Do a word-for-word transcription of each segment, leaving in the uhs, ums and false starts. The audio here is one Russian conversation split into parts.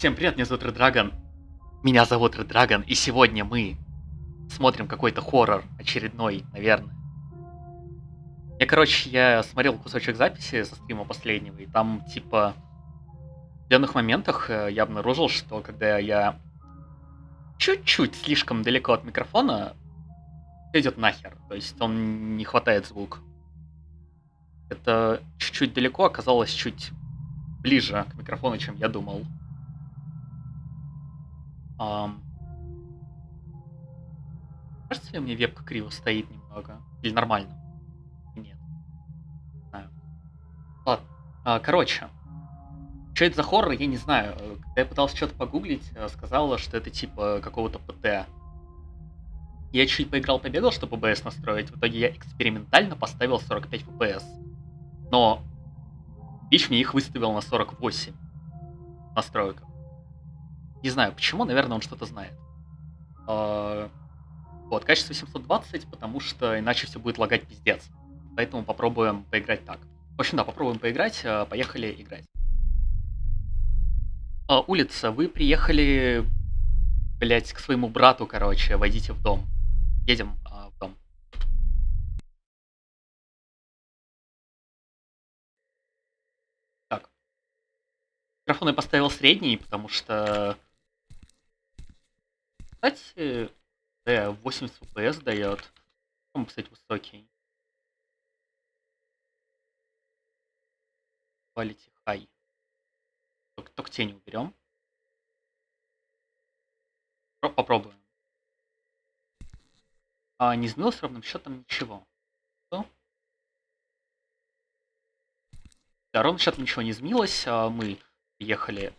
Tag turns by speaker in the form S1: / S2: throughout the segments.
S1: Всем привет, меня зовут Red Dragon. Меня зовут Red Dragon, и сегодня мы смотрим какой-то хоррор очередной, наверное. Я, короче, я смотрел кусочек записи со стрима последнего, и там, типа, в определенных моментах э, я обнаружил, что когда я чуть-чуть слишком далеко от микрофона, идет нахер, то есть он не хватает звук. Это чуть-чуть далеко оказалось чуть ближе к микрофону, чем я думал. Ам, Кажется ли мне вебка криво стоит немного? Или нормально? Нет, не знаю. Ладно. А, Короче, что это за хоррор, я не знаю. Э, Когда я пытался что-то погуглить, э, сказала, что это типа какого-то ПТ. Я чуть поиграл, побегал, чтобы О Б С настроить. В итоге я экспериментально поставил сорок пять эф пи эс. Но Twitch мне их выставил на сорок восемь настройках. Не знаю почему, наверное, он что-то знает. А, Вот, качество семьсот двадцать, потому что иначе все будет лагать пиздец. Поэтому попробуем поиграть так. В общем, да, попробуем поиграть. э, Поехали играть. А, улица, вы приехали, блять, к своему брату, короче, войдите в дом. Едем а, в дом. Так, микрофон я поставил средний, потому что, кстати, да, восемьдесят эф пи эс дает. Он, кстати, высокий. Quality high. Только, только тень уберем. Про- Попробуем. А, не изменилось ровным счетом ничего. Что? Да, ровным счетом ничего не изменилось. а, Мы приехали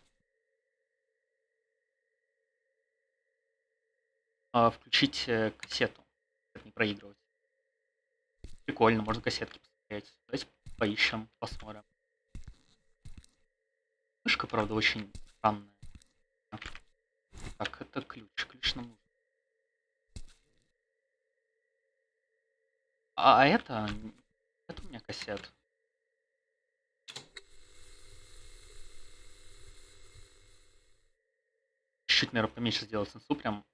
S1: а, включить э, кассету. Не проигрывать. Прикольно, можно кассетки посмотреть. Давайте поищем, посмотрим. Мышка, правда, очень странная. Так, это ключ. Ключ нам нужен. А, а это... Это у меня кассет. Чуть-чуть, наверное, поменьше сделать сенсу, прям...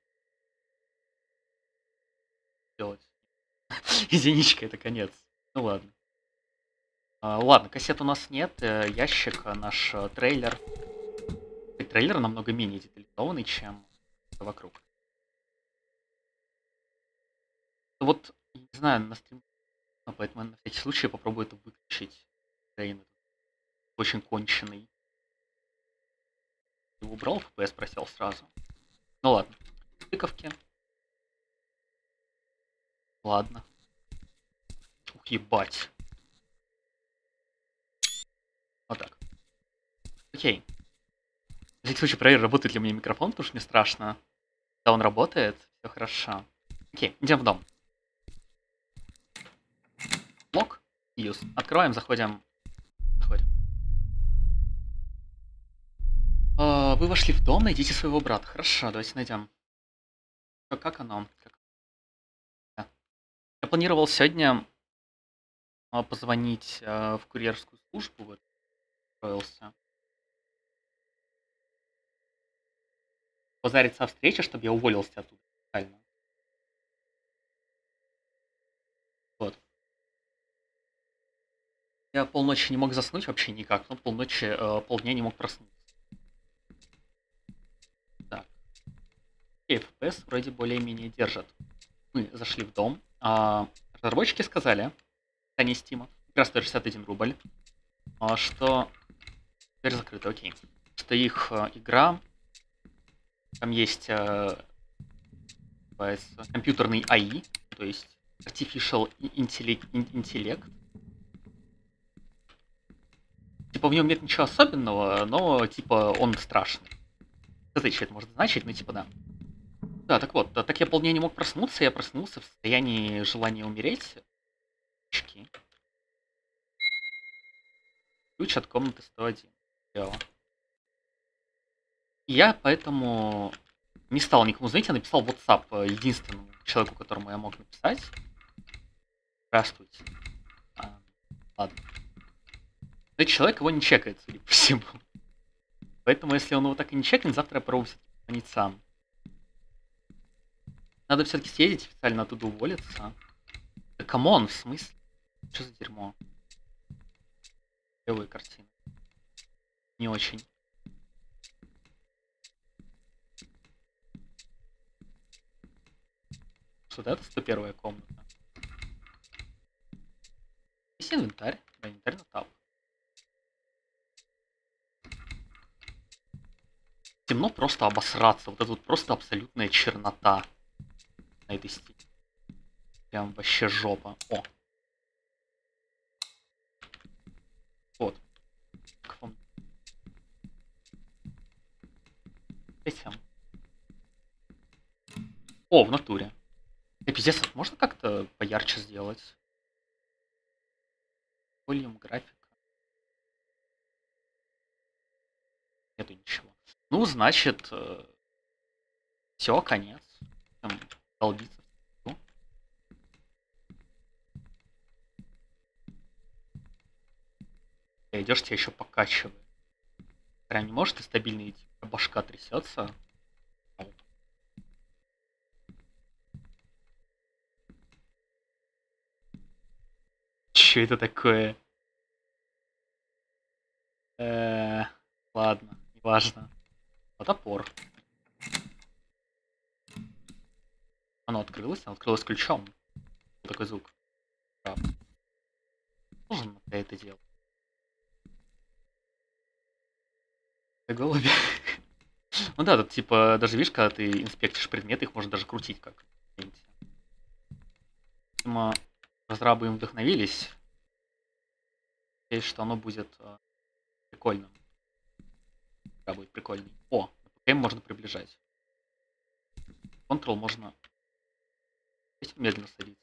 S1: Сделать. Единичка, это конец. Ну ладно. А, ладно, кассет у нас нет. э, Ящик, а, наш э, трейлер. И трейлер намного менее детализованный, чем всё вокруг. Вот, не знаю, на стрим... а, Поэтому я на всякий случай попробую это выключить. Трейн очень конченый. Его убрал, эф пи эс просел сразу. Ну ладно. Тыковки. Ладно. Ух, ебать. Вот так. Окей. На всякий случай проверю, работает ли у меня микрофон, потому что мне страшно. Да, он работает, все хорошо. Окей, идем в дом. Лок. Use. Открываем, заходим. Заходим. А, Вы вошли в дом, найдите своего брата. Хорошо, давайте найдем. Что, Как оно? Как- да. Я планировал сегодня а, позвонить а, в курьерскую службу. Вот, устроился. Позариться о встрече, чтобы я уволился оттуда. Специально. Вот. Я полночи не мог заснуть вообще никак. Ну, полночи, э, полдня не мог проснуться. Так. Окей, эф пи эс вроде более-менее держат. Мы зашли в дом. А, разработчики сказали, они Стима, игра стоит шестьдесят один рубль, а, что... Дверь закрыта, окей. Что их э, игра... Там есть э, называется, компьютерный эй ай, то есть Artificial Intellect, Intellect. Типа в нем нет ничего особенного, но типа он страшный. Это что это может значить, ну типа да. Да, так вот, да, так я полдня не мог проснуться, я проснулся в состоянии желания умереть. Очки. Ключ от комнаты сто один. Дело. И я поэтому не стал никому звонить, я написал в WhatsApp э, единственному человеку, которому я мог написать. Здравствуйте. А, ладно. Этот человек его не чекает, судя по всему. Поэтому, если он его так и не чекнет, завтра я пробую все-таки позвонить сам. Надо все-таки съездить официально оттуда уволиться. Да камон, в смысле? Что за дерьмо? Левые картины. Не очень. Что это сто первая комната. Есть инвентарь. Да, инвентарь на тап. Темно просто обосраться. Вот это вот просто абсолютная чернота на этой стене. Прям вообще жопа. О. Вот. Как вам? Этим. О, в натуре. Э, пиздец, можно как-то поярче сделать? Волюм, графика. Нету ничего. Ну, значит, э, все, конец. Там, долбиться. Ты идешь, тебя еще покачивает. Прям не может и стабильно идти. Башка трясется. Че это такое? Э, ладно, неважно. Вот опор. Оно открылось, оно открылось ключом. Такой звук. Да. Должен я это делать. Это голуби. Ну да, тут типа, даже видишь, когда ты инспектишь предметы, их можно даже крутить как. Видимо, разрабы им вдохновились. Надеюсь, что оно будет э, прикольным. Да, будет прикольный. О, ПКМ можно приближать. Ctrl можно медленно садиться.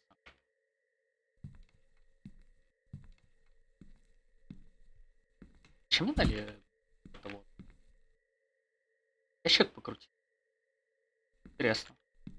S1: Чем мне дали это вот? Ящик покрутить. Интересно.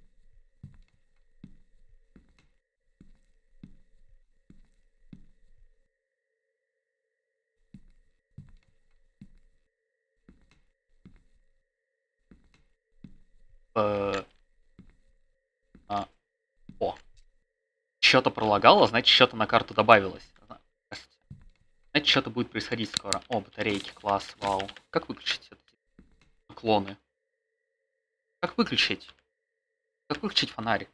S1: Э, а, о. Что-то пролагало, значит, что-то на карту добавилось. Значит, что-то будет происходить скоро. О, батарейки, класс, вау. Как выключить эти клоны? Как выключить? Как выключить фонарик?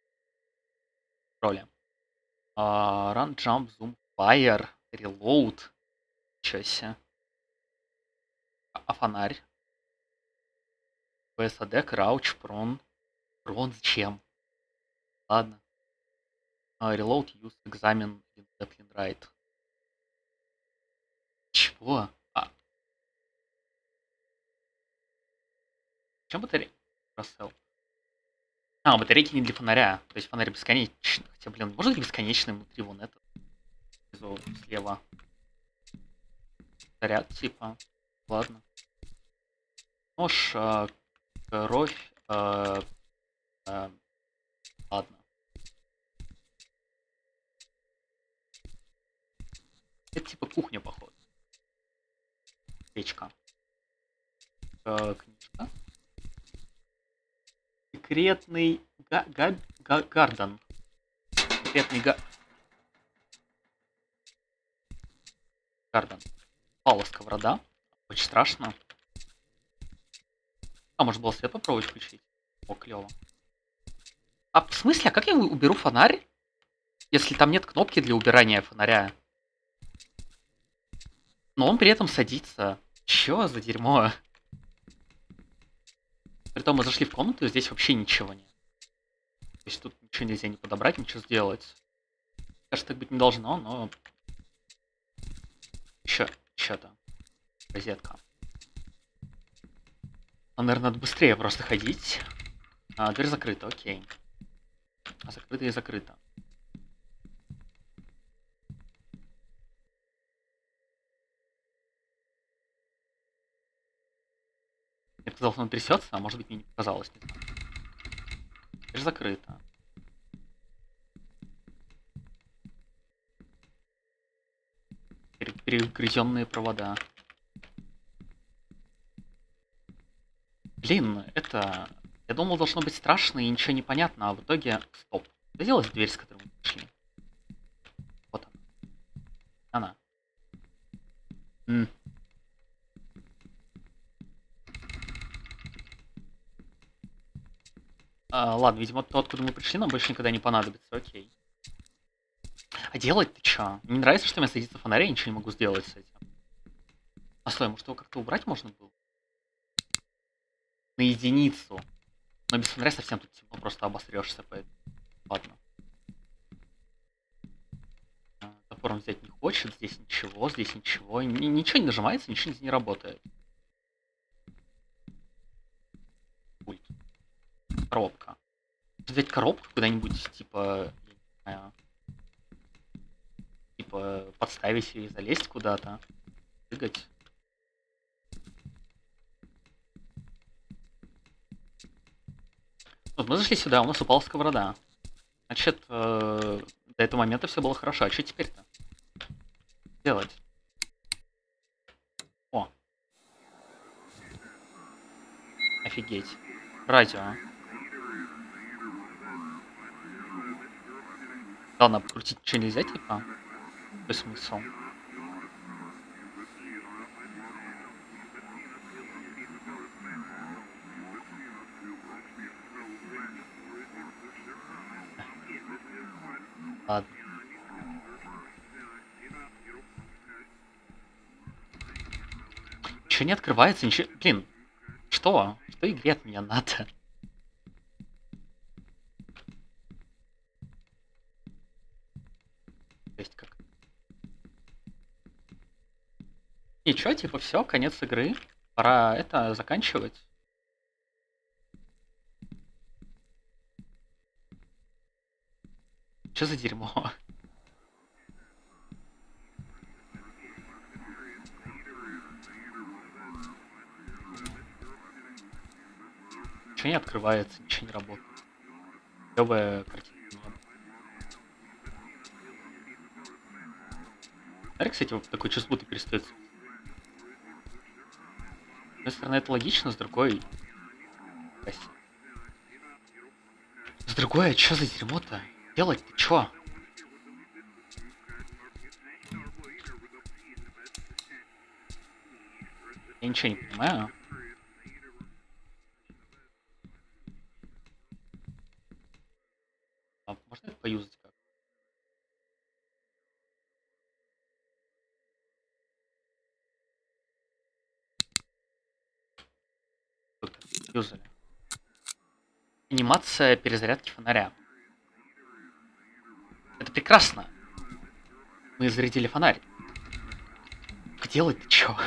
S1: Роли. Uh, run, jump, zoom, fire, reload. Чё себе. А, а фонарь? пи эс эй ди, crouch, prone. Prone зачем? Ладно. Uh, reload, use, examine, left, right. Чего? А. Чем батарейка? Рассел. А, батарейки не для фонаря. То есть фонарь бесконечный. Хотя, блин, может быть бесконечный внутри вон это. Внизу, слева. Заряд, типа. Ладно. Нож, э, кровь. Э, э, ладно. Это типа кухня, походу. Печка. Э, книжка. Секретный га га га гарден. Секретный га... гарден. Пала сковорода. Очень страшно. А, может было свет попробовать включить? О, клево. А в смысле, а как я уберу фонарь, если там нет кнопки для убирания фонаря? Но он при этом садится. Чё за дерьмо? Притом мы зашли в комнату, и здесь вообще ничего нет. То есть тут ничего нельзя не подобрать, ничего сделать. Кажется, так быть не должно, но... Еще что-то. Розетка. А, наверное, надо быстрее просто ходить. А, дверь закрыта, окей. А закрыта и закрыта. Мне показалось, он трясется, а может быть, мне не показалось, не знаю. Дверь закрыта. Перегрызенные провода. Блин, это... Я думал, должно быть страшно и ничего не понятно, а в итоге... Стоп. Что делать дверь, с которой мы пришли? Вот она. Она. М. А, ладно, видимо, то, откуда мы пришли, нам больше никогда не понадобится. Окей. А делать-то чё? Мне не нравится, что у меня садится фонарь, я ничего не могу сделать с этим. А стой, может его как-то убрать можно было? На единицу. Но без фонаря совсем тут темно, просто обосрешься, поэтому... Ладно. А, топором взять не хочет, здесь ничего, здесь ничего. Н ничего не нажимается, ничего не работает. Пульт. Коробка. Взять коробку куда-нибудь, типа... Я не знаю, типа подставить и залезть куда-то. Прыгать. Вот мы зашли сюда, у нас упала сковорода. Значит, э, до этого момента все было хорошо. А что теперь-то делать? О. Офигеть. Радио. Ладно, покрутить ничего нельзя, типа? Какой смысл? Ладно. Ничего не открывается, ничего... Блин, что? Что игре от меня надо? То есть как? Ничего, типа, все, конец игры. Пора это заканчивать. Что за дерьмо? Ничего не открывается, ничего не работает. Клевая картинка. Смотри, кстати, вот такой час будто перестает. С одной стороны, это логично, с другой... Спасибо. С другой, а чё за дерьмо-то? Делать-то чё? Я ничего не понимаю. А можно это поюзать как? Тут юзали. Анимация перезарядки фонаря. Это прекрасно. Мы зарядили фонарь. А делать-то чё?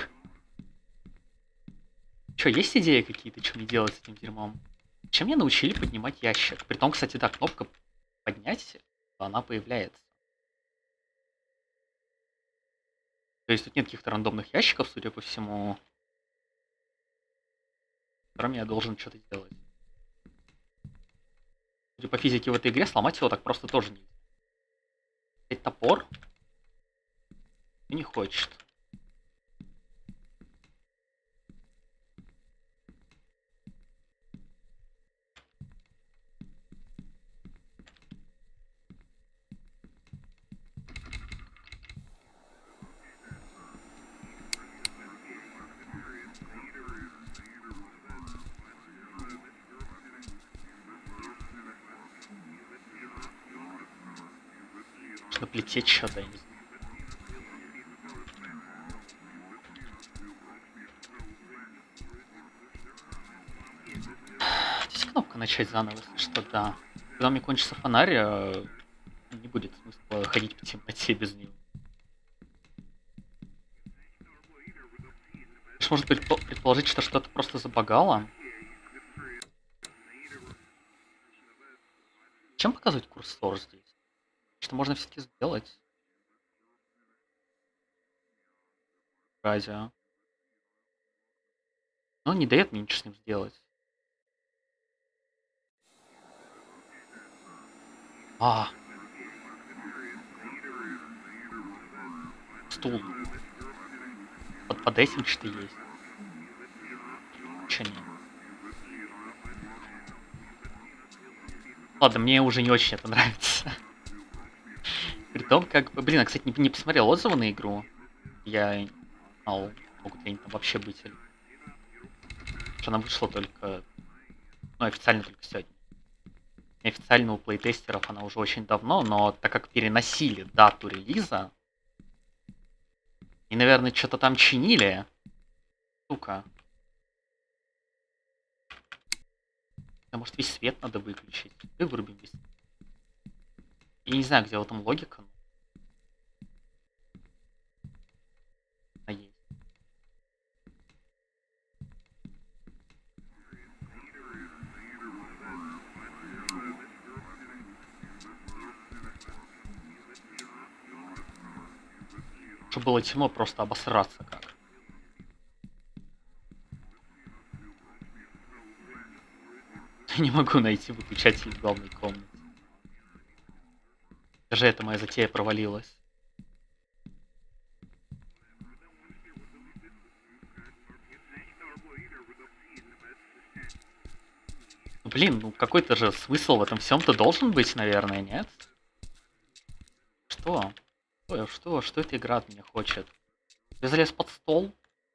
S1: Чё, есть идеи какие-то, что мне делать с этим дерьмом? Чем меня научили поднимать ящик? Притом, кстати, да, кнопка поднять, она появляется. То есть тут нет каких-то рандомных ящиков, судя по всему, с которыми я должен что-то сделать. Судя по физике в этой игре, сломать его так просто тоже нельзя. Взять топор и не хочет. Нужно плететь что-то, я не знаю. Здесь кнопка начать заново, если что, да. Когда у меня кончится фонарь, не будет смысла ходить по темноте без него. Может предположить, что что-то просто забагало. Чем показывать курсор здесь? Что можно все-таки сделать? Радио. Но он не дает мне ничего с ним сделать. А. Стул. Под, под этим что есть. Че нет? Ладно, мне уже не очень это нравится. При том, как бы... Блин, я, кстати, не, не посмотрел отзывы на игру. Я не знал, могут ли они там вообще быть. Или... Что она вышла только... Ну, официально только сегодня. Неофициально у плейтестеров она уже очень давно, но так как переносили дату релиза, и, наверное, что-то там чинили, сука. Да, может, весь свет надо выключить. И вырубим весь. Я не знаю, где в этом логика. Но есть. Чтобы было темно, просто обосраться как. Я не могу найти выключатель в главной комнате. Даже эта моя затея провалилась. Ну, блин, ну какой-то же смысл в этом всем-то должен быть, наверное, нет? Что? Ой, что? Что эта игра от меня хочет? Я залез под стол?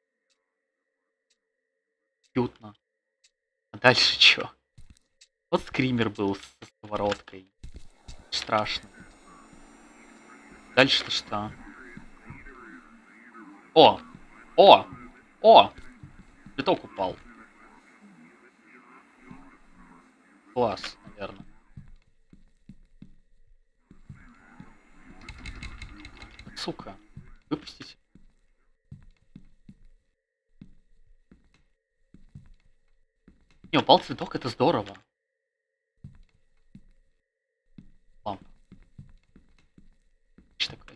S1: Уютно. А дальше что? Вот скример был со сковородкой. Страшно. Дальше-то что? О! О! О! Цветок упал. Класс, наверное. Сука. Выпустите. Не, упал цветок, это здорово. Лампа. Что такое?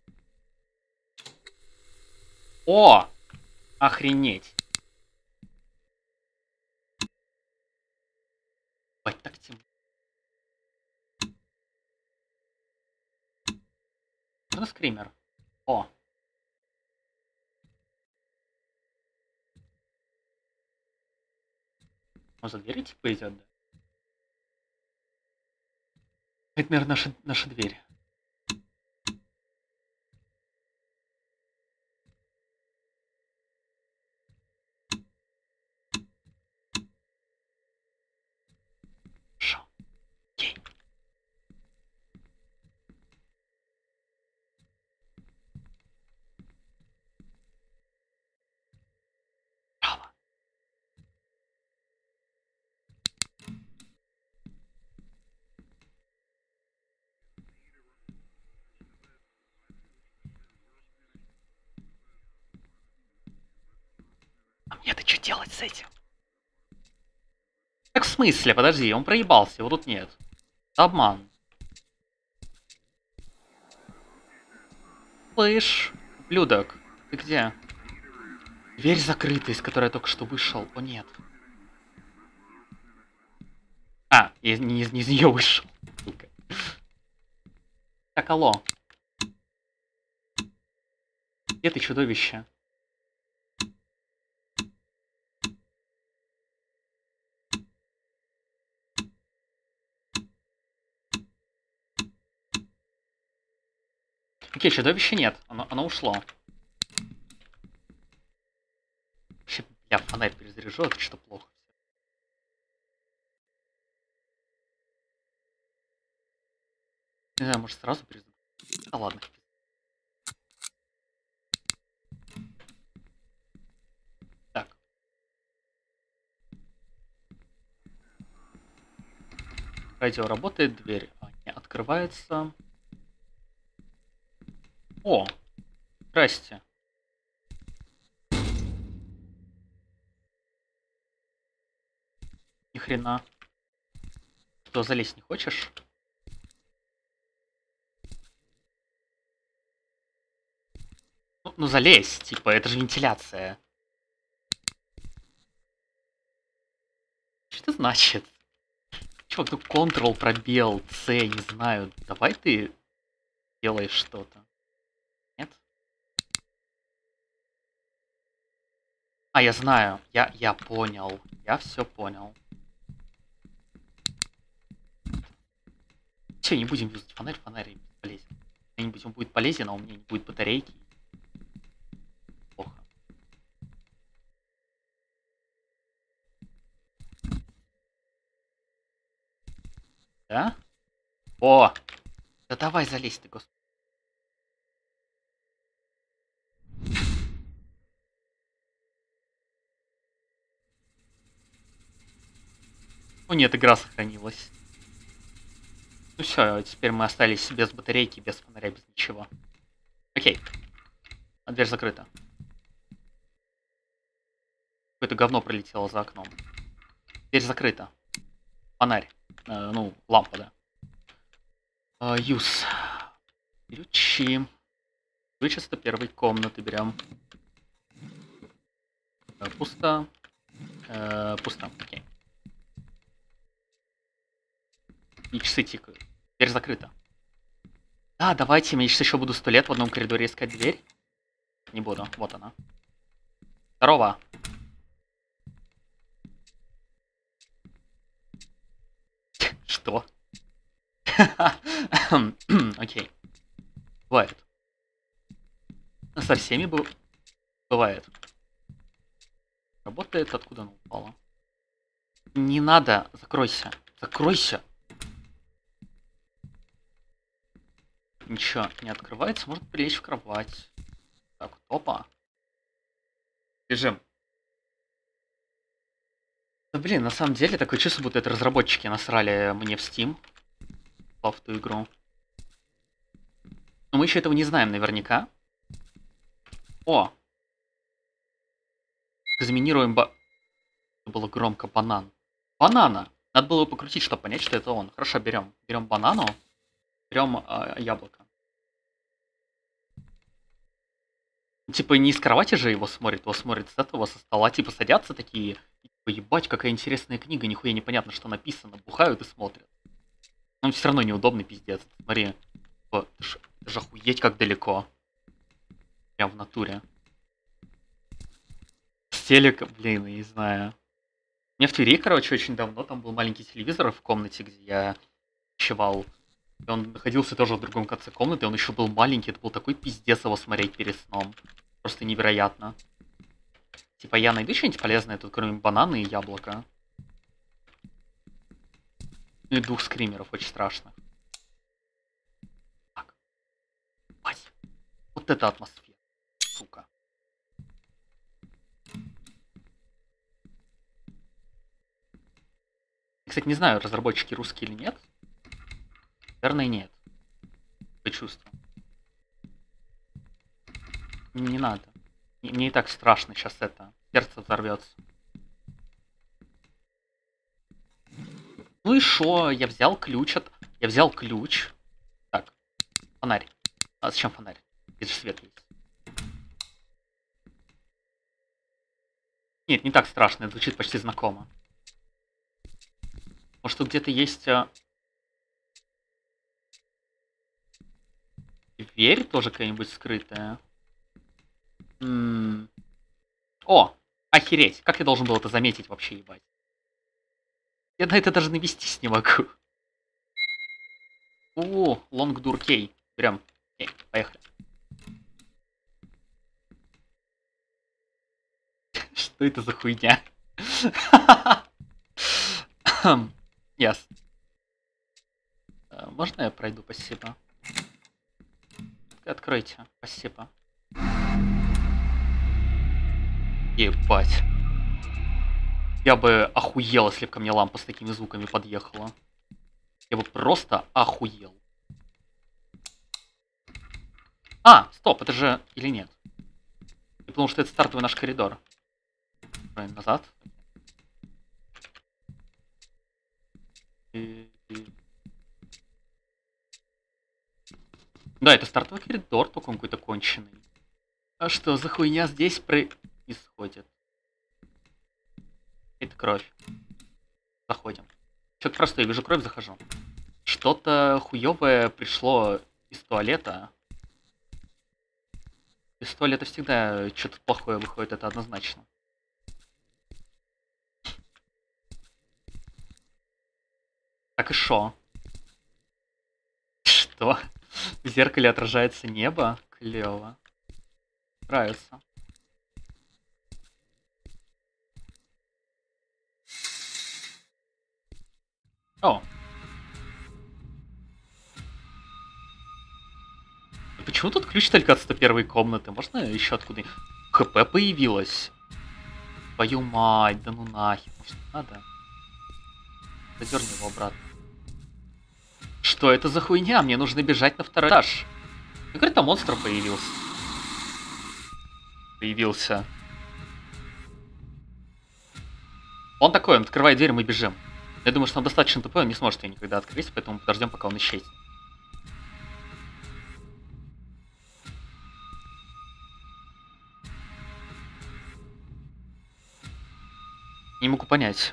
S1: О! Охренеть. Ой, так темно. Можно скример? О. Он за дверью типа идет, да? Это, наверное, наша, наша дверь. Шо? Окей. Браво. А мне-то что делать с этим? Как в смысле? Подожди, он проебался, его тут нет. Обман. Слышь, ублюдок, ты где? Дверь закрыта, из которой я только что вышел. О, нет. А, я не из, не из нее вышел. Сука. Так, алло. Где ты, чудовище? Окей, чудовища нет. Оно, оно ушло. Вообще, я фонарь перезаряжу, это что-то плохо. Не знаю, может сразу перезаряжу. А ладно. Так. Радио работает, дверь а, не открывается. О, здрасте. Ни хрена. Что, залезть не хочешь? Ну, ну залезь, типа, это же вентиляция. Что это значит? Чувак, ну Ctrl, пробел, C, не знаю. Давай ты делаешь что-то. Нет? А, я знаю. Я, я понял. Я все понял. Все, не будем юзать фонарь, фонарь полезен. Где-нибудь он будет полезен, а у меня не будет батарейки. Плохо. Да? О! Да давай залезь ты, господи. Ну нет, игра сохранилась. Ну все, теперь мы остались без батарейки, без фонаря, без ничего. Окей. А дверь закрыта. Какое-то говно пролетело за окном. Дверь закрыта. Фонарь. Э, ну, лампа, да. Э, юз. Ключи. Ключ из первой комнаты берем. Э, пусто. Э, пусто. Окей. И часы тикают. Дверь закрыта. Да, давайте, я сейчас еще буду сто лет в одном коридоре искать дверь. Не буду. Вот она. Здорово. Что? Окей. Бывает. Со всеми бы... бывает. Работает, откуда она упала. Не надо. Закройся. Закройся. Ничего не открывается. Может прилечь в кровать. Так, опа. Бежим. Да блин, на самом деле такое чувство, будто это разработчики насрали мне в Steam. В ту игру. Но мы еще этого не знаем наверняка. О! Заминируем ба... Это было громко. Банан. Банана! Надо было его покрутить, чтобы понять, что это он. Хорошо, берем. Берем банану. Берем э, яблоко. Типа не из кровати же его смотрит, его смотрит с этого, со стола. Типа садятся такие. И, типа, ебать, какая интересная книга. Нихуя непонятно, что написано. Бухают и смотрят. Но все равно неудобный пиздец. Смотри. Это ж, это ж охуеть как далеко. Прям в натуре. С телека, блин, я не знаю. У меня в Твери, короче, очень давно там был маленький телевизор в комнате, где я ночевал. И он находился тоже в другом конце комнаты, он еще был маленький, это был такой пиздец его смотреть перед сном. Просто невероятно. Типа я найду что-нибудь полезное тут, кроме банана и яблока. Ну и двух скримеров очень страшных. Так. Вась. Вот это атмосфера. Сука. Кстати, не знаю, разработчики русские или нет. Наверное, нет. По чувству. Мне не надо. Мне и так страшно сейчас это. Сердце взорвется. Ну и шо? Я взял ключ от... Я взял ключ. Так. Фонарь. А зачем фонарь? Здесь же свет есть. Нет, не так страшно. Это звучит почти знакомо. Может, тут где-то есть... Дверь тоже какая-нибудь скрытая. М-м. О! Охереть! Как я должен был это заметить вообще, ебать? Я на это даже навестись не могу. О, лонгдур кей. Берем. Окей, поехали. Что это за хуйня? Яс. Можно я пройду? Спасибо. Откройте. Спасибо. Ебать. Я бы охуел, если бы ко мне лампа с такими звуками подъехала. Я бы просто охуел. А, стоп, это же... Или нет? Потому что это стартовый наш коридор. Назад. И... Да, это стартовый коридор, только он какой-то конченый. А что за хуйня здесь происходит? Это кровь. Заходим. Что-то простое, я вижу кровь, захожу. Что-то хуёвое пришло из туалета. Из туалета всегда что-то плохое выходит, это однозначно. Так и шо? Что? В зеркале отражается небо? Клево. Нравится. О. Почему тут ключ только от сто первой комнаты? Можно еще откуда? ХП появилось. Твою мать, да ну нахер. Может, не надо? Задерни его обратно. Что это за хуйня? Мне нужно бежать на второй этаж. Какой-то монстр появился. Появился. Он такой, он открывает дверь, мы бежим. Я думаю, что он достаточно тупой, он не сможет ее никогда открыть, поэтому подождем, пока он исчезнет. Не могу понять.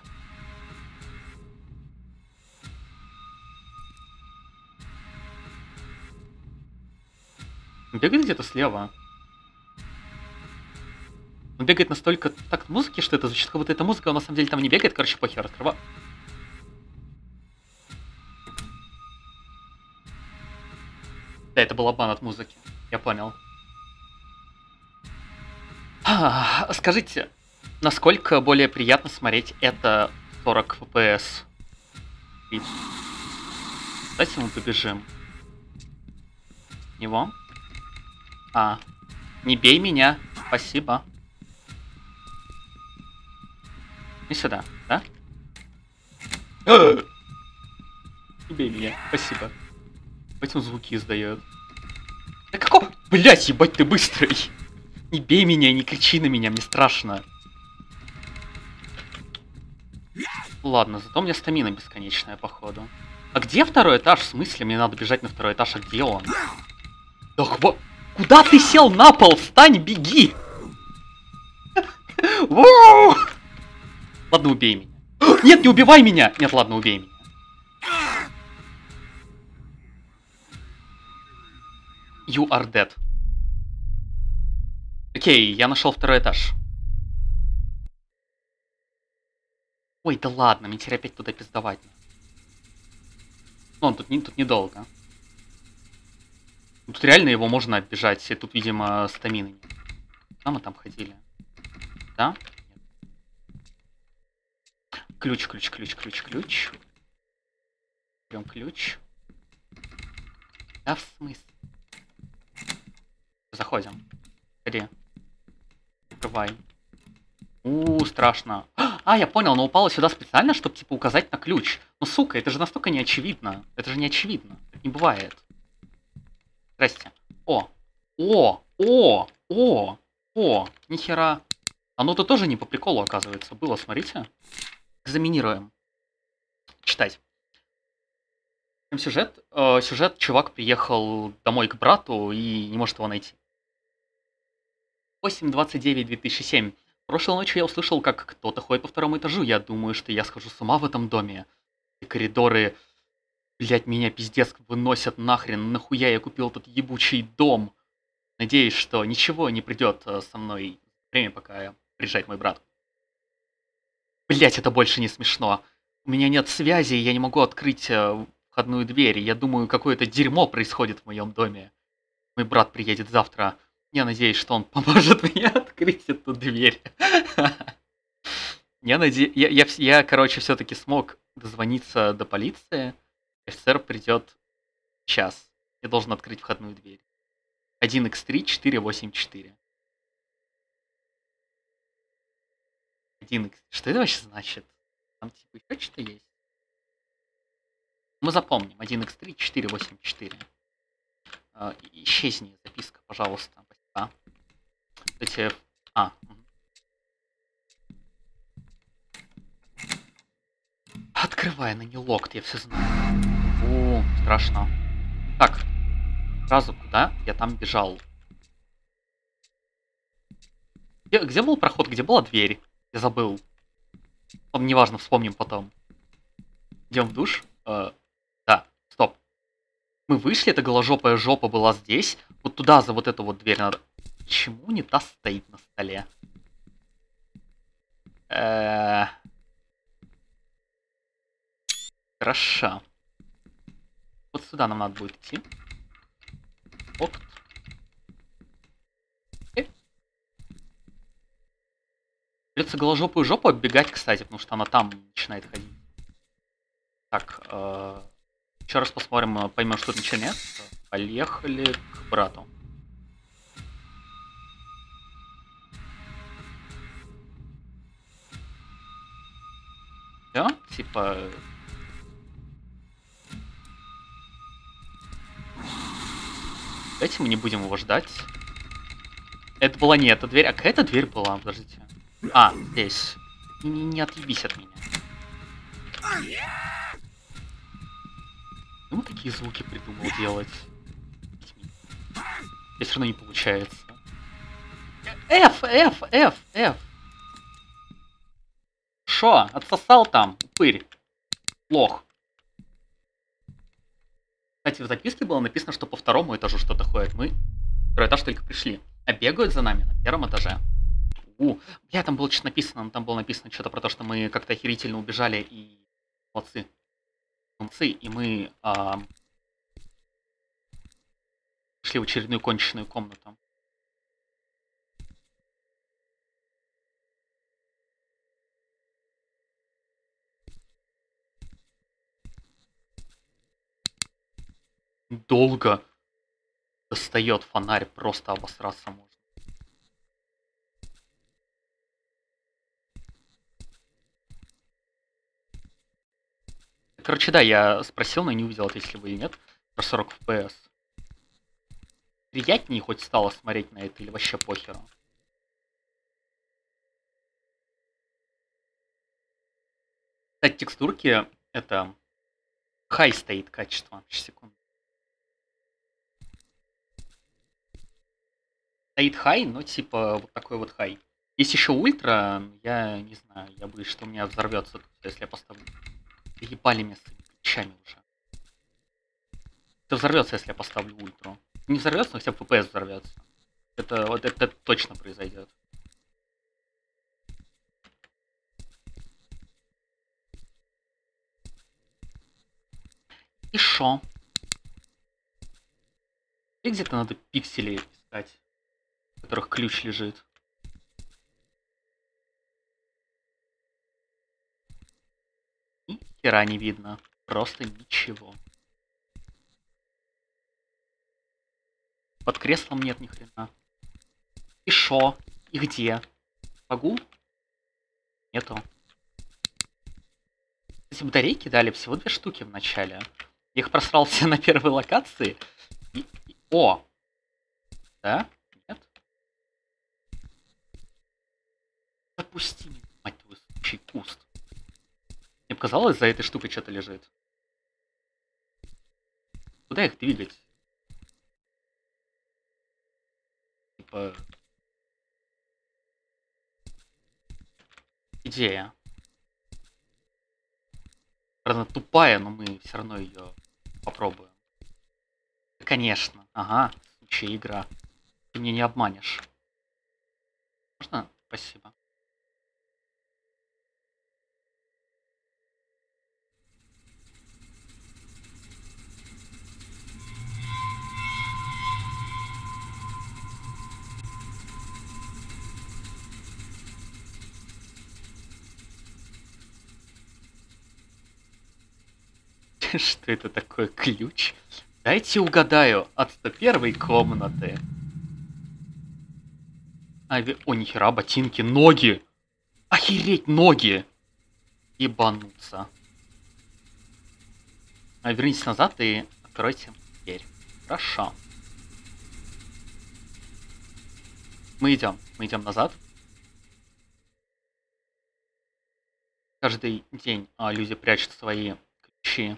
S1: Он бегает где-то слева. Он бегает настолько так музыки, что это звучит, как будто эта музыка, он на самом деле там не бегает. Короче, похер, открываю. Да, это был обман от музыки. Я понял. А, скажите, насколько более приятно смотреть это сорок эф пи эс? Давайте мы побежим. Него? А, не бей меня. Спасибо. И сюда, да? Не бей меня. Спасибо. Этим звуки издает. Да какого? Блять, ебать ты быстрый. Не бей меня, не кричи на меня, мне страшно. Ладно, зато у меня стамина бесконечная, походу. А где второй этаж? В смысле, мне надо бежать на второй этаж, а где он? Да хва... Куда ты сел на пол? Встань, беги! Ладно, убей меня. Нет, не убивай меня! Нет, ладно, убей меня. You are dead. Окей, я нашел второй этаж. Ой, да ладно, мне теперь опять туда пиздовать. Ну, он тут, не, тут недолго. Тут реально его можно оббежать. И тут, видимо, стамины нет. Куда мы там ходили? Да? Нет. Ключ, ключ, ключ, ключ, ключ. Берем ключ. Да, в смысле? Заходим. Ходи. Открывай. У, страшно. А, я понял, но упала сюда специально, чтобы, типа, указать на ключ. Ну, сука, это же настолько не очевидно. Это же не очевидно. Так не бывает. Здрасте. О! О! О! О! О! Нихера. Оно тут тоже не по приколу, оказывается. Было, смотрите. Экзаминируем. Читать. Сюжет. Э, сюжет. Чувак приехал домой к брату и не может его найти. восемь двадцать девять две тысячи семь. Прошлой ночью я услышал, как кто-то ходит по второму этажу. Я думаю, что я схожу с ума в этом доме. И коридоры, блять, меня пиздец выносят нахрен. Нахуя я купил этот ебучий дом? Надеюсь, что ничего не придет со мной время, пока приезжает мой брат. Блять, это больше не смешно. У меня нет связи, я не могу открыть входную дверь. Я думаю, какое-то дерьмо происходит в моем доме. Мой брат приедет завтра. Я надеюсь, что он поможет мне открыть эту дверь. Я надеюсь... Я, я, я, короче, все-таки смог дозвониться до полиции. Офицер придет час. Я должен открыть входную дверь. один икс три четыре восемь четыре. один икс... Что это вообще значит? Там типа еще что-то есть? Мы запомним. один икс три четыре восемь четыре. Исчезни, записка, пожалуйста. Спасибо. Эти... А. Открывай, на не локт, я все знаю. О, страшно. Так. Сразу куда? Я там бежал. Где, где был проход? Где была дверь? Я забыл. Ладно, неважно, вспомним потом. Идем в душ. Э, да, стоп. Мы вышли, эта голожопая жопа была здесь. Вот туда, за вот эту вот дверь надо... Почему унитаз стоит на столе? Э -э Хорошо. Вот сюда нам надо будет идти. Ок. Придется голожопую жопу оббегать, кстати, потому что она там начинает ходить. Так, э, еще раз посмотрим, поймем, что тут ничего нет. Поехали к брату. Все, типа... Давайте мы не будем его ждать. Это была не эта дверь. А какая-то дверь была, подождите. А, здесь. Не, не, не отъебись от меня. Ну, такие звуки придумал делать. Здесь все равно не получается. F, F, F, F. Шо? Отсосал там, упырь. Лох. Кстати, в записке было написано, что по второму этажу что-то ходит. Мы второй этаж только пришли. А бегают за нами на первом этаже. У, бля, там было что-то написано. Там было написано что-то про то, что мы как-то охерительно убежали и... Молодцы. Молодцы. И мы... А... Шли в очередную конченую комнату. Долго достает фонарь, просто обосраться можно. Короче, да, я спросил, но не увидел, если вы или нет, про сорок эф пи эс. Приятнее хоть стало смотреть на это или вообще похеру? Кстати, текстурки это хай стоит качество. Секунду. Стоит хай, но типа вот такой вот хай. Есть еще ультра, я не знаю, я боюсь, что у меня взорвется, если я поставлю. Ебали меня с ключами уже. Это взорвется, если я поставлю ультру. Не взорвется, но хотя бы эф пи эс взорвется. Это вот это, это точно произойдет. И шо? И где-то надо пиксели искать, в которых ключ лежит. Ни хера не видно. Просто ничего. Под креслом нет ни хрена. И шо? И где? Могу? Нету. Эти батарейки дали всего две штуки в начале. Я их просрал все на первой локации. И... И... О! Да? Нет? Запусти меня, мать твою, случай куст. Мне показалось, за этой штукой что-то лежит. Куда их двигать? Типа... Идея. Правда, тупая, но мы все равно ее попробуем. Да, конечно. Ага, случай игра. Ты меня не обманешь. Можно? Спасибо. Что это такое? Ключ? Дайте угадаю. От сто первой комнаты. Ави... О, нихера, ботинки, ноги. Охереть, ноги. Ебануться. А, вернитесь назад и откройте дверь. Хорошо. Мы идем. Мы идем назад. Каждый день а, люди прячут свои ключи.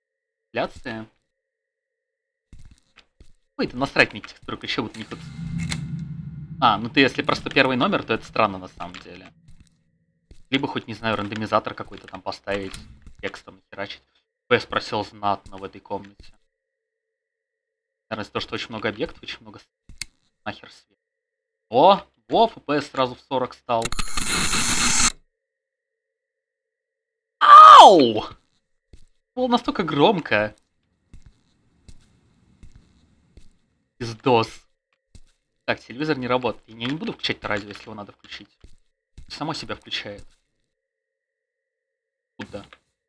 S1: Ой, да насрать мне текстуру ключей, вот не тут. А, ну ты если просто первый номер, то это странно на самом деле. Либо хоть, не знаю, рандомизатор какой-то там поставить, текстом нахерачить. Я спросил знатно в этой комнате. Наверное, из-за того, что очень много объектов, очень много нахер света. О, во, эф пи эс сразу в сорок стал. Ау! Было настолько громко. Пиздос. Так, телевизор не работает. Я не буду включать радио, если его надо включить. Само себя включает. Будда.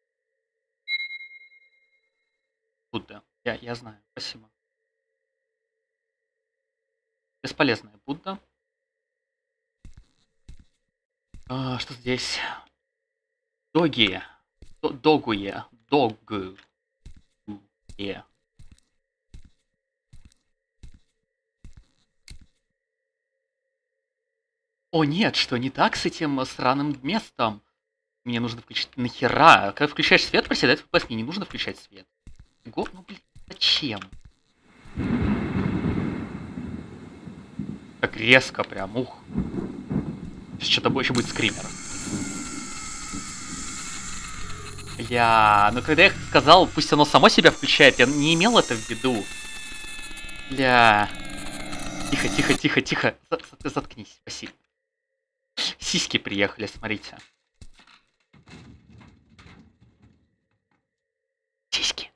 S1: Будда. Я, я знаю. Спасибо. Бесполезная Будда. А, что здесь? Доги. Д- Догуе. Догу. Е. О нет, что не так с этим сраным местом? Мне нужно включить... Нахера? Когда включаешь свет, проседает эф пи эс, мне не нужно включать свет. Го... Ну блин, зачем? Так резко прям, ух. Сейчас что-то больше будет скример. Бля, ну когда я сказал, пусть оно само себя включает, я не имел это в виду. Бля. Тихо, тихо, тихо, тихо. За- Заткнись, спасибо. Сиськи приехали, смотрите. Сиськи.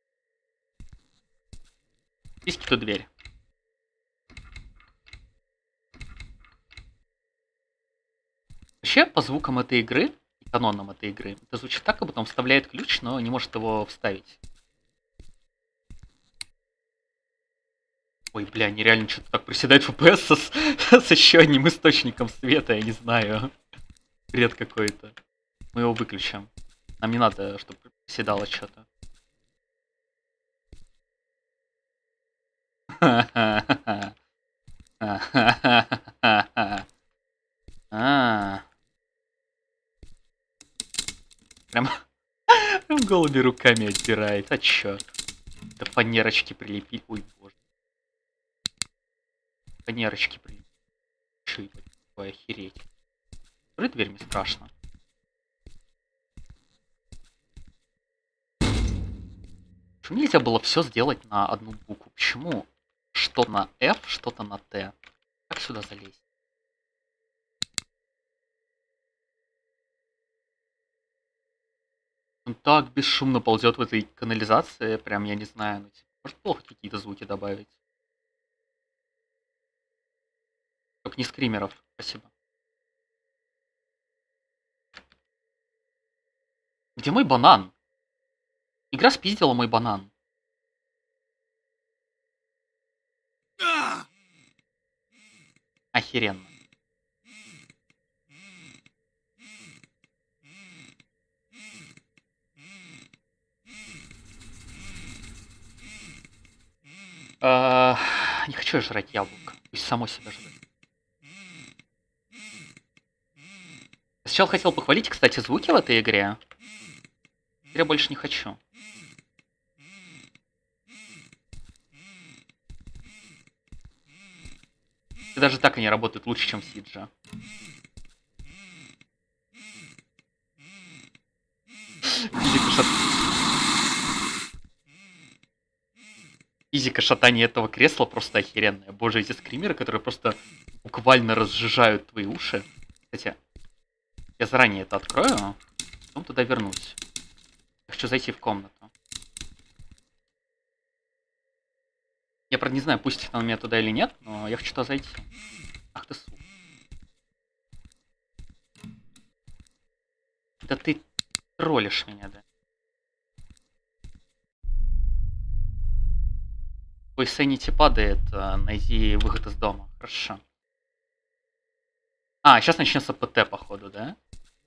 S1: Сиськи, тут дверь. Вообще, по звукам этой игры, и канонам этой игры, это звучит так, как будто он вставляет ключ, но не может его вставить. Ой, бля, нереально что-то так приседает эф пи эс с, с еще одним источником света, я не знаю. Бред какой-то. Мы его выключим. Нам не надо, чтобы приседало что-то. А. Прям, прям голыми руками отбирает. А чё? Да фанерочки прилепить. Ой, боже. Фанерочки прилепить. Чё это такое, охереть. Открой дверь, мне страшно. Почему нельзя было все сделать на одну букву? Почему что на F, что-то на T? Как сюда залезть? Он так бесшумно ползет в этой канализации, прям я не знаю, ну, типа, может плохо какие-то звуки добавить. Только не скримеров, спасибо. Где мой банан? Игра спиздила мой банан. Охеренно. А, не хочу я жрать яблоко. Пусть само себя жрет. Сначала хотел похвалить, кстати, звуки в этой игре. Теперь я больше не хочу. И даже так они работают лучше, чем в Сиджа. Физика шат... Физика шатания этого кресла просто охеренная. Боже, эти скримеры, которые просто буквально разжижают твои уши. Кстати, я заранее это открою, потом туда вернусь. Я хочу зайти в комнату. Я, правда, не знаю, пустит она меня туда или нет, но я хочу туда зайти. Ах ты сука. Да ты троллишь меня, да? Ой, Sanity падает, найди выход из дома. Хорошо. А, сейчас начнется ПТ, походу, да?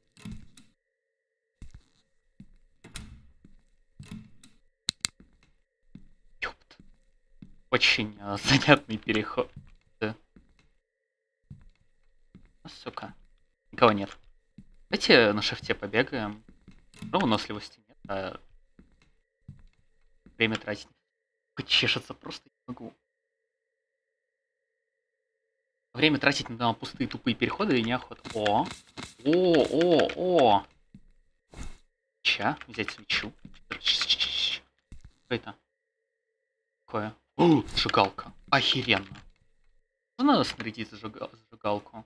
S1: Ёпт. Очень э, занятный переход. Да. А, сука. Никого нет. Давайте на шифте побегаем. Ну, выносливости нет, а время тратить. Чешется просто не могу. Время тратить на пустые тупые переходы и неохота. О! О, о, о! Ча, взять свечу. Что это? Какое? О, зажигалка. Охеренно. Надо снарядить зажига... зажигалку.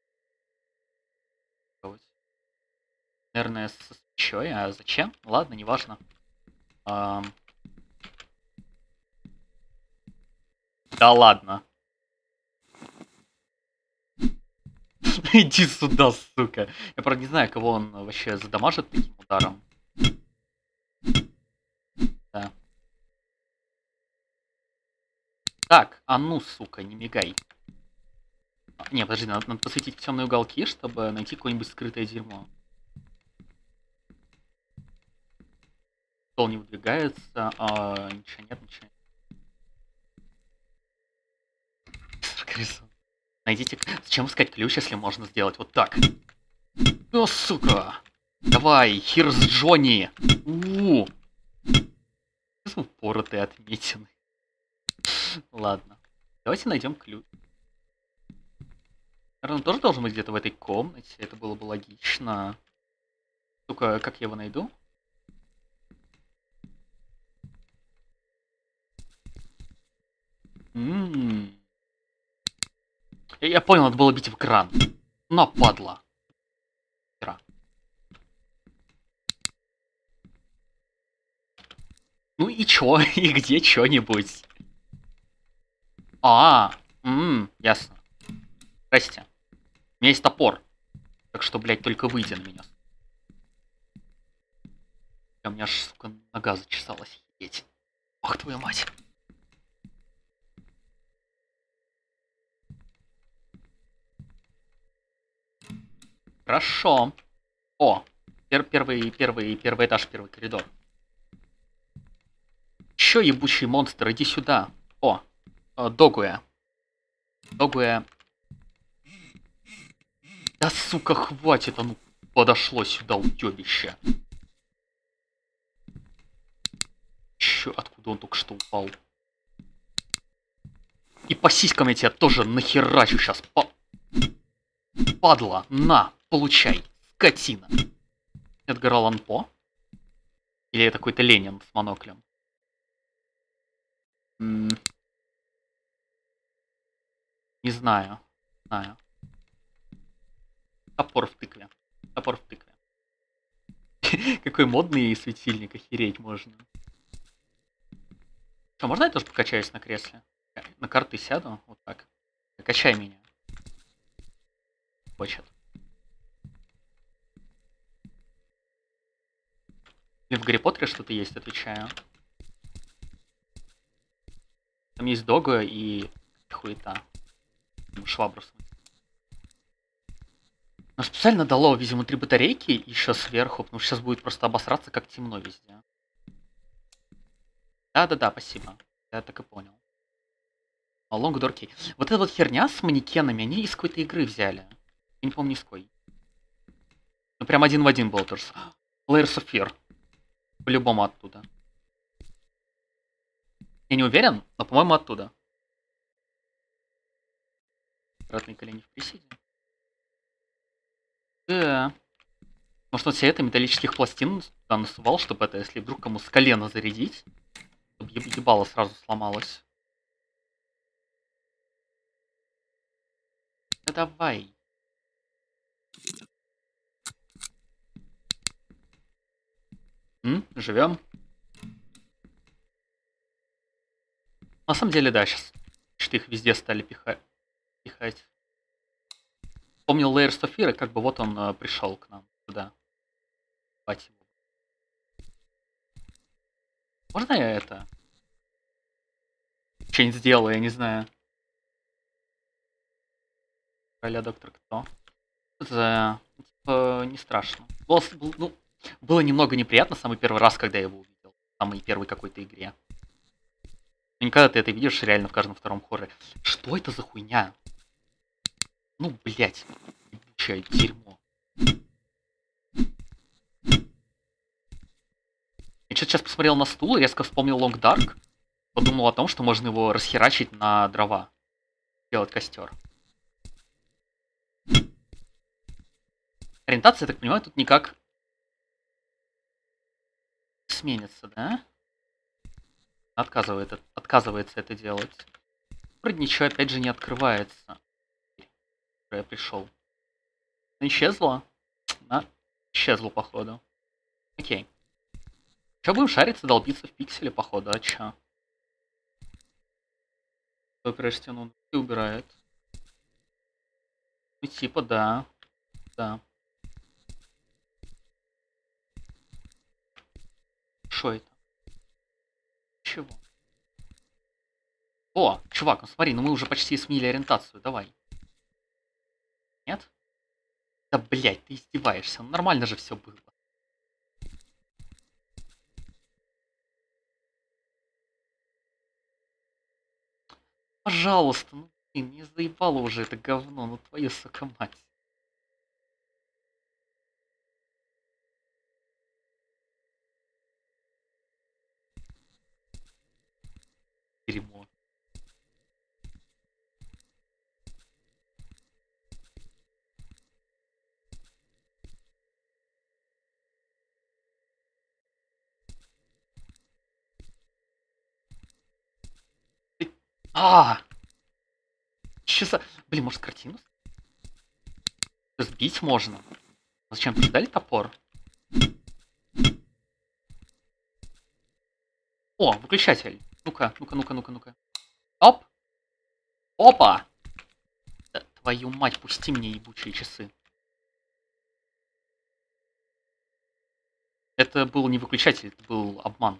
S1: Наверное, со свечой. А зачем? Ладно, неважно. Ам... Да ладно. Иди сюда, сука. Я, правда, не знаю, кого он вообще задамажит таким ударом. Да. Так, а ну, сука, не мигай. А, не, подожди, надо, надо посветить в темные уголки, чтобы найти какое-нибудь скрытое дерьмо. Стол не выдвигается, а, ничего нет, ничего нет. Найдите... Зачем искать ключ, если можно сделать вот так? О, сука! Давай, Хирс Джонни! У-у-у! Упоротые отметины. Ладно. Давайте найдем ключ. Наверное, он тоже должен быть где-то в этой комнате. Это было бы логично. Сука, как я его найду? М-м-м. Я, я понял, надо было бить в кран. Но, падла. Ну и чё? И где чё-нибудь? А, м, ясно. Здрасте. У меня есть топор. Так что, блядь, только выйди на меня. У меня аж, сука, нога зачесалась. Охереть. Ах, твою мать. Хорошо. О, пер первый, первый, первый этаж, первый коридор. Чё, ебучий монстр, иди сюда. О, э, Догуя. Догуя. Да, сука, хватит, оно подошло сюда, уёбище. Чё, откуда он только что упал? И по сиськам я тебя тоже нахерачу сейчас. По... Падла, на, получай, скотина. Эдгар Аллан По? Или это какой-то Ленин с моноклем? М, Не знаю. Не знаю. Топор в тыкве. Топор в тыкве. Какой модный светильник, охереть можно. Что, можно я тоже покачаюсь на кресле? На карты сяду, вот так. Качай меня. Хочет. Или в Гарри Поттере что-то есть, отвечаю. Там есть Дога и хуета. Швабру. Но специально дало, видимо, три батарейки еще сверху, потому что сейчас будет просто обосраться, как темно везде. Да-да-да, спасибо. Я так и понял. А Long Door Key. Вот эта вот херня с манекенами, они из какой-то игры взяли. Я не помню, из какой. Ну, прям один в один был тоже. Layers of Fear. По-любому оттуда. Я не уверен, но, по-моему, оттуда. Обратные колени в приседе. Да. Может, он все это металлических пластин туда насувал, чтобы это, если вдруг кому с колена зарядить, чтобы ебало сразу сломалось. Да давай. М? Живем. На самом деле, да, сейчас что их везде стали пихать. пихать. Помнил Layers of Fear, и как бы вот он э, пришел к нам сюда. Можно я это? Что-нибудь сделаю, я не знаю. Короля доктор кто? Это типа, не страшно. Было, ну, было немного неприятно самый первый раз, когда я его увидел. В самой первой какой-то игре. Но никогда ты это видишь реально в каждом втором хорроре. Что это за хуйня? Ну, блять. Ебучее дерьмо. Я что-то сейчас посмотрел на стул и резко вспомнил Long Dark. Подумал о том, что можно его расхерачить на дрова. Делать костер. Ориентация, я так понимаю, тут никак сменится, да? Отказывает, отказывается это делать. Вроде ничего опять же не открывается. Я пришел. Исчезла? Да, исчезла, походу. Окей. Че будем шариться, долбиться в пикселе, походу, а чё? Прежде он и убирает. Ну, типа, да. Да. Что это? Чего? О, чувак, ну смотри, ну мы уже почти сменили ориентацию, давай. Нет? Да, блядь, ты издеваешься, ну нормально же все было. Пожалуйста, ну блин, мне заебало уже это говно, ну твою сука мать. Дерьмо. Ты- А! Че за... Блин, может картину? Сбить можно. Зачем ты дали топор? О, выключатель. Ну-ка, ну-ка, ну-ка, ну-ка, ну-ка. Оп! Опа! Да, твою мать, пусти мне ебучие часы. Это был не выключатель, это был обман.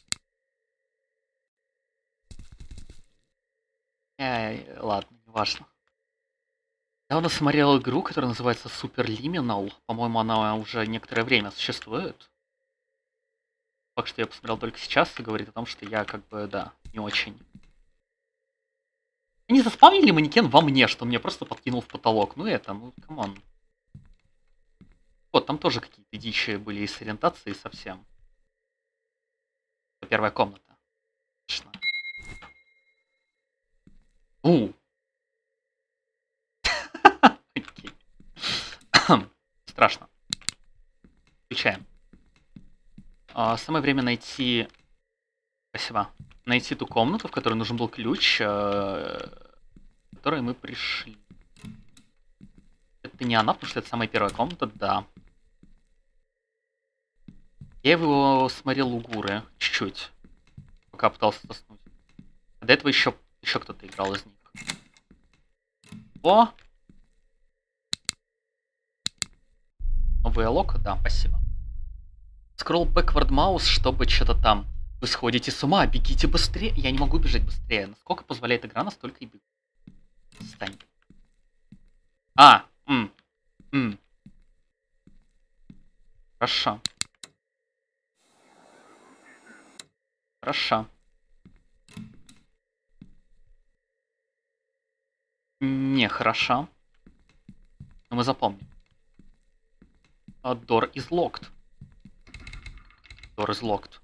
S1: Эй, ладно, неважно. Я давно смотрел игру, которая называется Super Liminal. По-моему, она уже некоторое время существует. Так что я посмотрел только сейчас и говорит о том, что я как бы, да, не очень. Они заспавнили манекен во мне, что мне просто подкинул в потолок. Ну это, ну камон. Вот, там тоже какие-то дичи были и с ориентацией совсем. Первая комната. Точно. У. Окей. Страшно. Включаем. А, самое время найти... Спасибо. Найти ту комнату, в которой нужен был ключ, э, в которой мы пришли. Это не она, потому что это самая первая комната, да. Я его смотрел у Гуры чуть-чуть, пока пытался заснуть. А до этого еще, еще кто-то играл из них. О! Новый лок, да, спасибо. Скролл backward mouse, чтобы что-то там. Вы сходите с ума, бегите быстрее. Я не могу бежать быстрее. Насколько позволяет игра, настолько и бегу. Стань. А, м, м. Хорошо. Хорошо. Не хорошо. Но мы запомним. Uh, door is locked. Door is locked.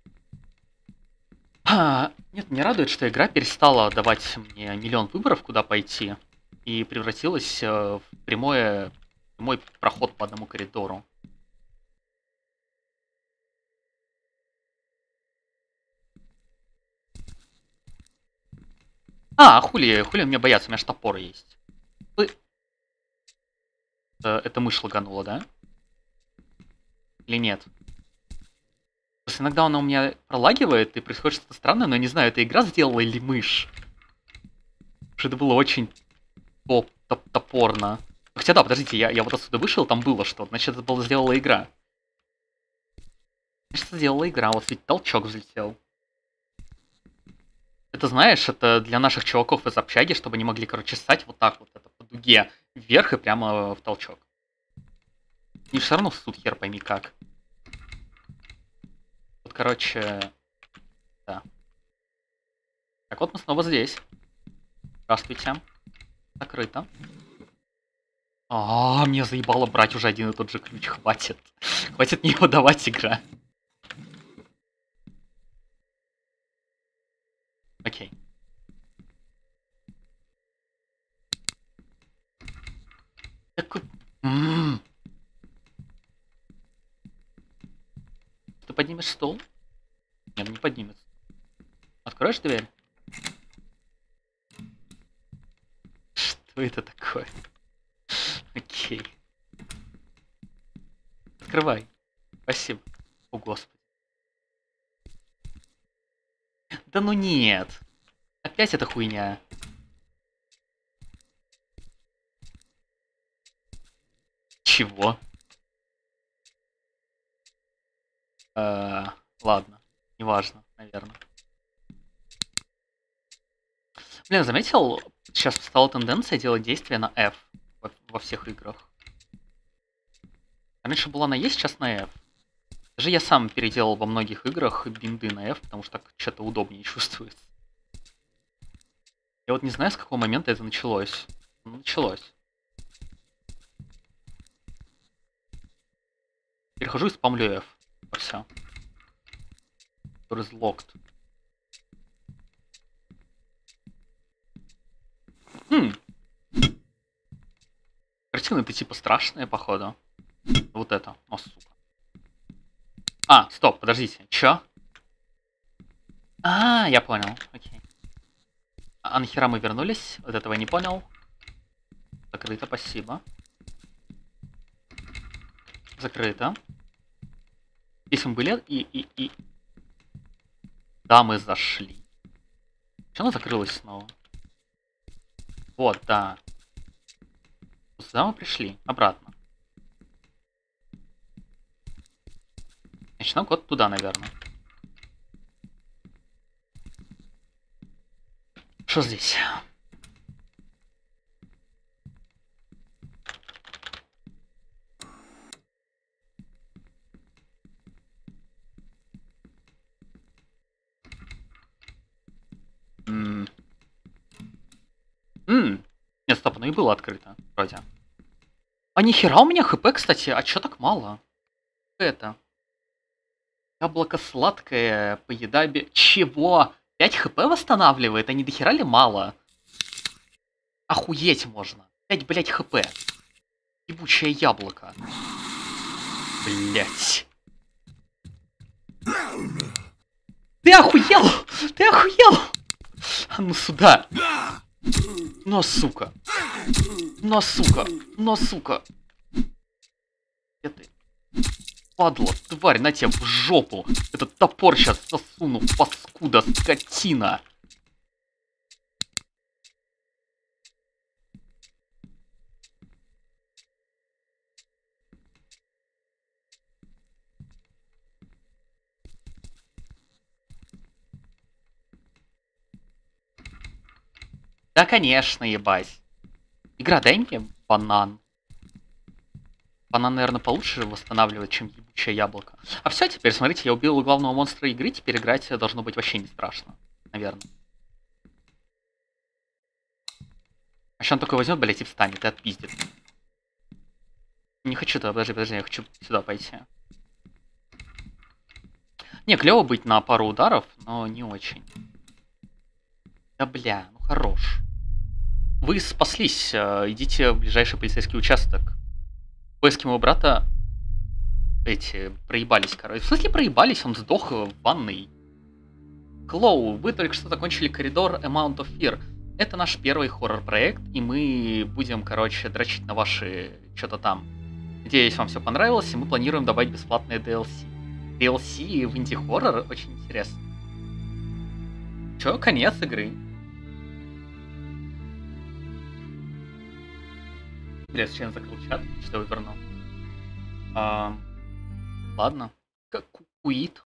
S1: А, нет, мне радует, что игра перестала давать мне миллион выборов, куда пойти, и превратилась э, в прямое, прямой проход по одному коридору. А, хули, хули мне бояться, у меня ж топор есть. Вы... Э, это мышь лаганула, да? Или нет? Просто иногда она у меня пролагивает, и происходит что-то странное, но я не знаю, это игра сделала или мышь. Потому что это было очень топ топ топорно. Хотя да, подождите, я, я вот отсюда вышел, там было что-то, значит, это было сделала игра. Значит, сделала игра, вот ведь толчок взлетел. Это, знаешь, это для наших чуваков из общаги, чтобы они могли, короче, ссать вот так вот, это по дуге вверх и прямо в толчок. И все равно в суд хер пойми как. Вот, короче, да. Так вот мы снова здесь. Здравствуйте. Закрыто. А, мне заебало брать уже один и тот же ключ, хватит. Хватит мне его давать, игра. Окей. Так... М-м-м. Ты поднимешь стол? Нет, не поднимется. Откроешь дверь? Что это такое? Окей. Открывай. Спасибо. О, Господи. Да ну нет. Опять эта хуйня. Чего? Э, ладно, неважно, наверное. Блин, заметил, сейчас стала тенденция делать действия на F во, во всех играх. Раньше была на E, сейчас на F. Даже я сам переделал во многих играх бинды на F, потому что так что-то удобнее чувствуется. Я вот не знаю, с какого момента это началось. Ну, началось. Перехожу и спамлю F. Все. Door is locked. Хм. Картина-то типа страшная, походу. Вот это. О, сука. А, стоп, подождите. Чё? А, я понял. Окей. А нахера мы вернулись? Вот этого я не понял. Закрыто, спасибо. Закрыто. Здесь мы были и, и, и... Да, мы зашли. Чё она закрылась снова? Вот, да. Сюда мы пришли. Обратно. Значит, нам код туда, наверное. Что здесь? Ммм. Ммм. Нет, стоп, оно и было открыто, вроде. А нихера у меня хп, кстати, а чё так мало? Это. Яблоко сладкое, поедабе... Чего? пять хп восстанавливает? А не дохера ли мало? Охуеть можно. пять, блять, хп. Ебучее яблоко. Блять. Ты охуел? Ты охуел? А ну сюда. Но, сука. Но, сука. Но, сука. Где ты? Падла, тварь, на тебя в жопу. Этот топор сейчас засуну, паскуда, скотина. Да, конечно, ебать. Игра, дай мне банан. Банан, наверное, получше восстанавливает, чем ебучее яблоко. А все, теперь, смотрите, я убил главного монстра игры, теперь играть должно быть вообще не страшно. Наверное. А сейчас он такой возьмет, блядь, и встанет, и отпиздит. Не хочу туда, подожди, подожди, я хочу сюда пойти. Не, клево быть на пару ударов, но не очень. Да бля, ну хорош. Вы спаслись, идите в ближайший полицейский участок. Поиски моего брата эти проебались, короче. В смысле проебались, он сдох в ванной. Клоу, вы только что закончили коридор Amount of Fear. Это наш первый хоррор-проект, и мы будем, короче, дрочить на ваши что-то там. Надеюсь, вам все понравилось, и мы планируем добавить бесплатные ди эл си. ди эл си в инди-хоррор очень интересно. Чё, конец игры. Бля, случайно закрыл чат, что вывернул. А, ладно. Как куит.